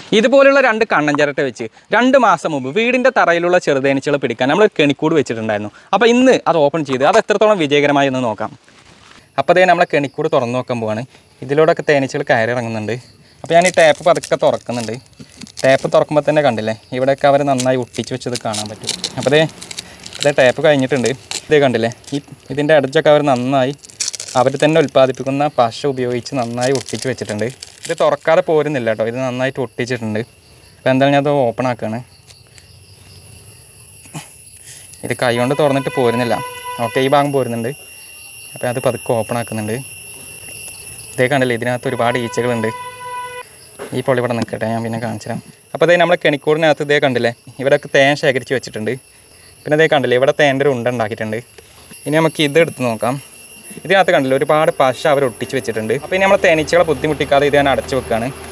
ഇതുപോലുള്ള 2 കണ്ണൻ ചിരട്ട വെച്ച് 2 മാസം മുമ്പ് വീടിൻ്റെ തറയിലുള്ള ചെറുതേനീച്ചകൾ പിടിക്കാൻ നമ്മൾ കെണിക്കൂട് വെച്ചിട്ടുണ്ടായിരുന്നു. അപ്പോൾ ഇന്ന് അത് ഓപ്പൺ ചെയ്ത് അത് എത്രത്തോളം വിജയകരമായി എന്ന് നോക്കാം. അപ്പോൾ അതേ നമ്മളെ കെണിക്കൂട് തുറന്നു നോക്കാൻ പോവാണ്. ഇതിലൂടെയൊക്കെ തേനീച്ചകൾ കയറി ഇറങ്ങുന്നുണ്ട്. അപ്പോൾ ഞാൻ ഈ ടാപ്പ് പതുക്കെ തുറക്കുന്നുണ്ട്. ടാപ്പ് തുറക്കുമ്പോൾ തന്നെ കണ്ടില്ലേ, ഇവിടെയൊക്കെ അവർ നന്നായി ഒട്ടിച്ച് വെച്ചത് കാണാൻ പറ്റും. അപ്പോൾ അതേ ടാപ്പ് കഴിഞ്ഞിട്ടുണ്ട്. ഇതേ കണ്ടില്ലേ, ഇതിൻ്റെ അടച്ചൊക്കെ അവർ നന്നായി അവർ തന്നെ ഉൽപ്പാദിപ്പിക്കുന്ന പശ ഉപയോഗിച്ച് നന്നായി ഒട്ടിച്ച് വെച്ചിട്ടുണ്ട്. ഇത് തുറക്കാതെ പോരുന്നില്ല കേട്ടോ, ഇത് നന്നായിട്ട് ഒട്ടിച്ചിട്ടുണ്ട്. അപ്പോൾ എന്തായാലും ഞാൻ അത് ഓപ്പൺ ആക്കുകയാണ്. ഇത് കൈ കൊണ്ട് തുറന്നിട്ട് പോരുന്നില്ല. ഓക്കെ, ഈ ഭാഗം പോരുന്നുണ്ട്. അപ്പോൾ അത് പതുക്കെ ഓപ്പൺ ആക്കുന്നുണ്ട്. ഇതേ കണ്ടില്ലേ, ഇതിനകത്ത് ഒരുപാട് ഈച്ചകളുണ്ട്. ഈ പൊളി ഇവിടെ നിൽക്കട്ടെ, ഞാൻ പിന്നെ കാണിച്ചു തരാം. അപ്പോൾ അതേ നമ്മളെ കെണിക്കൂടിനകത്ത് ഇതേ കണ്ടില്ലേ, ഇവിടെയൊക്കെ തേൻ ശേഖരിച്ച് വെച്ചിട്ടുണ്ട്. പിന്നെ ഇതേ കണ്ടില്ലേ, ഇവിടെ തേൻ്റെ ഒരു ഉണ്ട ഉണ്ടാക്കിയിട്ടുണ്ട്. ഇനി നമുക്ക് ഇത് എടുത്ത് നോക്കാം. ഇതിനകത്ത് കണ്ടില്ലേ, ഒരുപാട് പശ അവർ ഒട്ടിച്ച് വെച്ചിട്ടുണ്ട്. അപ്പോൾ ഇനി നമ്മൾ തേനീച്ചകളെ ബുദ്ധിമുട്ടിക്കാതെ ഇത് ഞാൻ അടച്ചു വെക്കുകയാണ്.